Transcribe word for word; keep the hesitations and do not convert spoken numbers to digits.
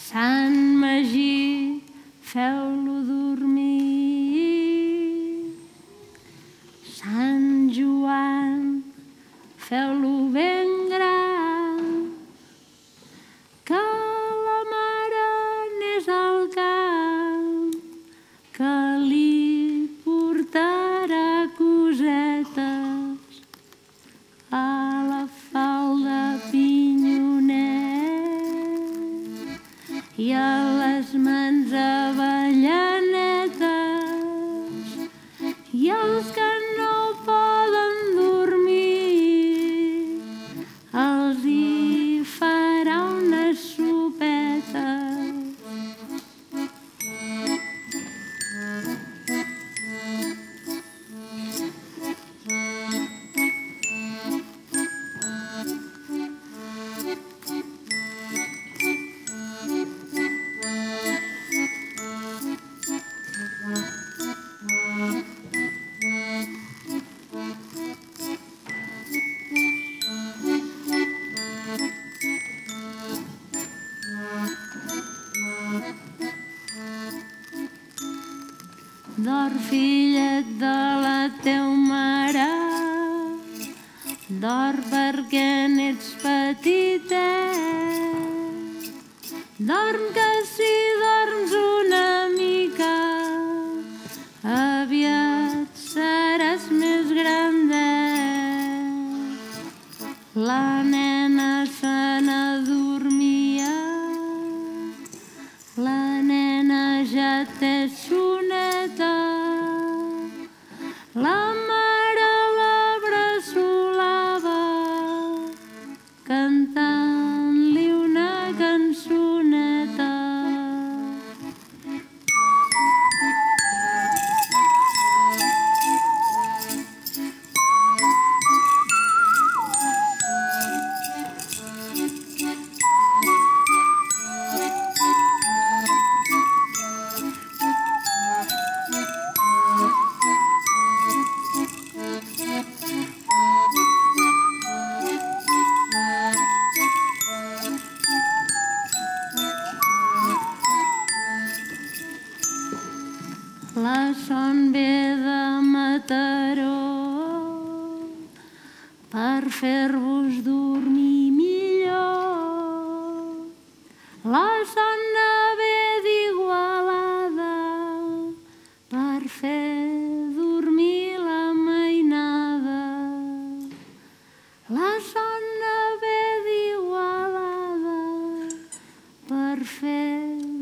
Sant Magí, feu-lo dormir. Sant Joan, feu-lo ben gran, que la mare n'és al camp, que li portarà cosetes a la falda pinyonet i a les mans avellanetes, i els que no poden dormir els hi farà unes sopetes. Dorm, fillet de la teva mare, dorm perquè n'ets petitet. Dorm que si dorms una mica, aviat seràs més grandet. La nena se n'adormia, la nena ja té soneta, la mare la bressolava cantant-li una cançoneta. La son ve de Mataró per fer-vos dormir millor. La son ve d'Igualada per fer dormir la mainada. La son ve d'Igualada per fer